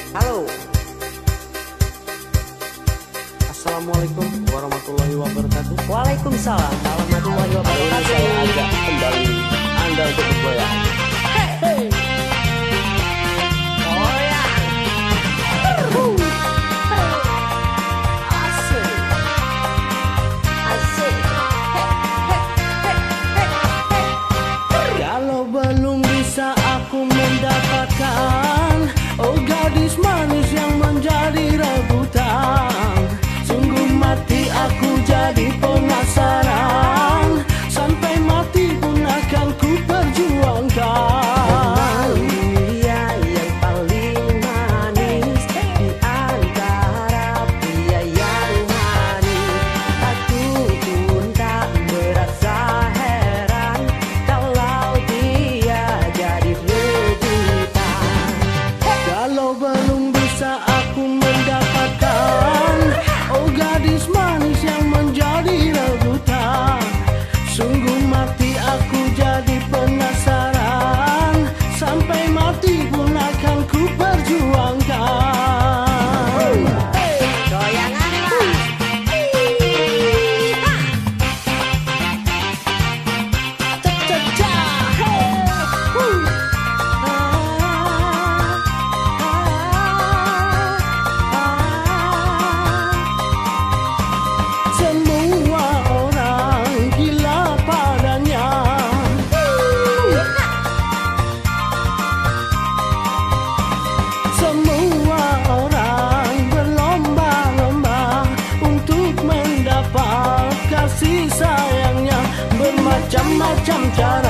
Halo. Assalamualaikum warahmatullahi wabarakatuh. Waalaikumsalam warahmatullahi wabarakatuh. Saya ajak kembali Anda untuk bergoyang. Hey. Oh ya. Asik. Asik. Kalau belum bisa aku mendapatkan, oh gadis manis yang menjadi rebutan, sungguh mati aku jadi penasaran, sampai mati pun akan ku perjuangkan. Dia yang paling manis di antara pria yang manis. Aku pun tak merasa heran kalau dia jadi rebutan. Kalau belum bisa aku mendapatkan, oh gadis manis yang menjadi rebutan, sungguh mati aku jadi penasaran, sampai mati pun akan ku perjuangkan. Goyangan lah. Semua orang gila padanya, semua orang berlomba-lomba untuk mendapat kasih sayangnya, bermacam-macam cara